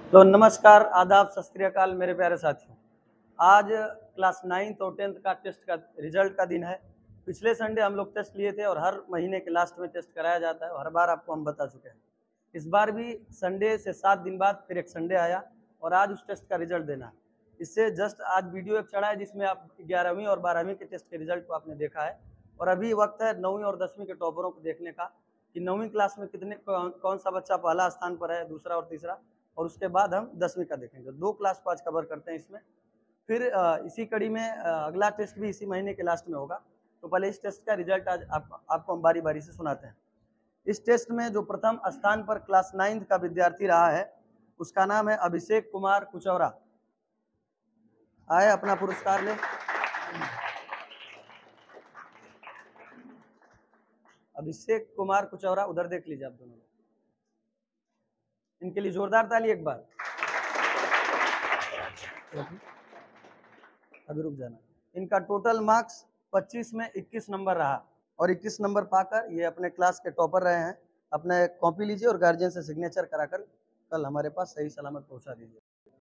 तो नमस्कार, आदाब, सत श्री अकाल मेरे प्यारे साथियों। आज क्लास 9th और 10th का टेस्ट का रिजल्ट का दिन है। पिछले संडे हम लोग टेस्ट लिए थे और हर महीने के लास्ट में टेस्ट कराया जाता है और हर बार आपको हम बता चुके हैं। इस बार भी संडे से 7 दिन बाद फिर एक संडे आया और आज उस टेस्ट का रिजल्ट देना है। इससे जस्ट आज वीडियो एक चढ़ा है जिसमें आप 11वीं और 12वीं के टेस्ट के रिजल्ट को आपने देखा है और अभी वक्त है 9वीं और 10वीं के टॉपरों को देखने का कि 9वीं क्लास में कौन सा बच्चा पहला स्थान पर है, दूसरा और तीसरा, और उसके बाद हम 10वीं का देखेंगे। 2 क्लास को आज कवर करते हैं इसमें। फिर इसी कड़ी में अगला टेस्ट भी इसी महीने के लास्ट में होगा। तो पहले इस टेस्ट का रिजल्ट आज आपको हम बारी बारी से सुनाते हैं। इस टेस्ट में जो प्रथम स्थान पर क्लास 9th का विद्यार्थी रहा है उसका नाम है अभिषेक कुमार कुचौरा। आए अपना पुरस्कार ले। अभिषेक कुमार कुचौरा, उधर देख लीजिए आप दोनों। इनके लिए जोरदार ताली एक बार। अभी रुक जाना। इनका टोटल मार्क्स 25 में 21 नंबर रहा और 21 नंबर पाकर ये अपने क्लास के टॉपर रहे हैं। अपना कॉपी लीजिए और गार्जियन से सिग्नेचर कराकर कल हमारे पास सही सलामत पहुंचा दीजिए।